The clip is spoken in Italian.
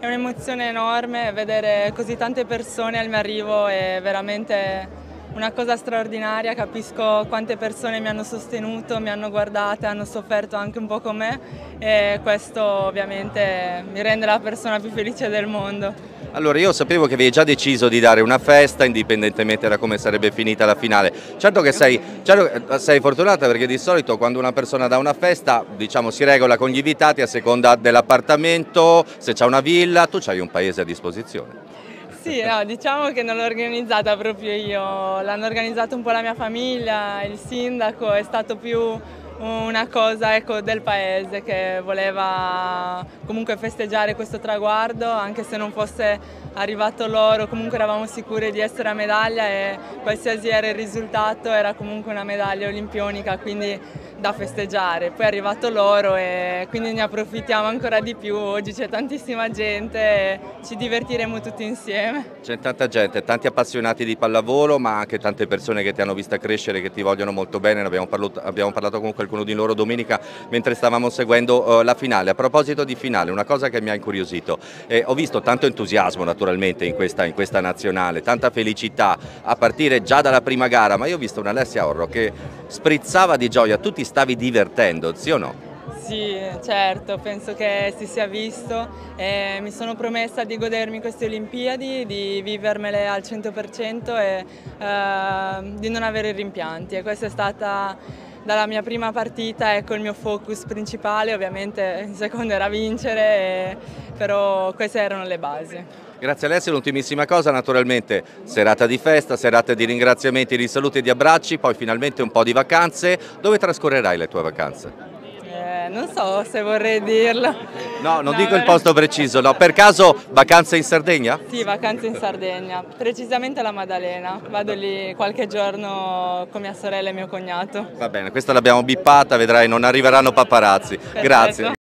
È un'emozione enorme, vedere così tante persone al mio arrivo è veramente una cosa straordinaria. Capisco quante persone mi hanno sostenuto, mi hanno guardata, hanno sofferto anche un po' con me e questo ovviamente mi rende la persona più felice del mondo. Allora, io sapevo che avevi già deciso di dare una festa, indipendentemente da come sarebbe finita la finale. Certo che sei fortunata, perché di solito quando una persona dà una festa, diciamo, si regola con gli invitati a seconda dell'appartamento, se c'è una villa, tu c'hai un paese a disposizione. Sì, no, diciamo che non l'ho organizzata proprio io, l'hanno organizzato un po' la mia famiglia, il sindaco, è stato più una cosa, ecco, del paese che voleva comunque festeggiare questo traguardo, anche se non fosse arrivato l'oro, comunque eravamo sicuri di essere a medaglia e qualsiasi era il risultato era comunque una medaglia olimpionica, quindi da festeggiare. Poi è arrivato l'oro e quindi ne approfittiamo ancora di più, oggi c'è tantissima gente e ci divertiremo tutti insieme. C'è tanta gente, tanti appassionati di pallavolo, ma anche tante persone che ti hanno vista crescere, che ti vogliono molto bene. Abbiamo parlato con qualcuno di loro domenica mentre stavamo seguendo la finale. A proposito di finale, una cosa che mi ha incuriosito, ho visto tanto entusiasmo naturalmente in questa nazionale, tanta felicità a partire già dalla prima gara, ma io ho visto un'Alessia Orro che sprizzava di gioia. Tu ti stavi divertendo, sì o no? Sì, certo, penso che si sia visto e mi sono promessa di godermi queste Olimpiadi, di vivermele al 100% e di non avere rimpianti, e questa è stata dalla mia prima partita, ecco, il mio focus principale. Ovviamente il secondo era vincere, però queste erano le basi. Grazie Alessia, l'ultimissima cosa, naturalmente serata di festa, serata di ringraziamenti, di saluti e di abbracci, poi finalmente un po' di vacanze. Dove trascorrerai le tue vacanze? Non so se vorrei dirlo. No, non No, dico il posto preciso, no. Per caso vacanze in Sardegna? Sì, vacanze in Sardegna, precisamente alla Maddalena. Vado lì qualche giorno con mia sorella e mio cognato. Va bene, questa l'abbiamo bippata, vedrai, non arriveranno paparazzi. Perfetto. Grazie.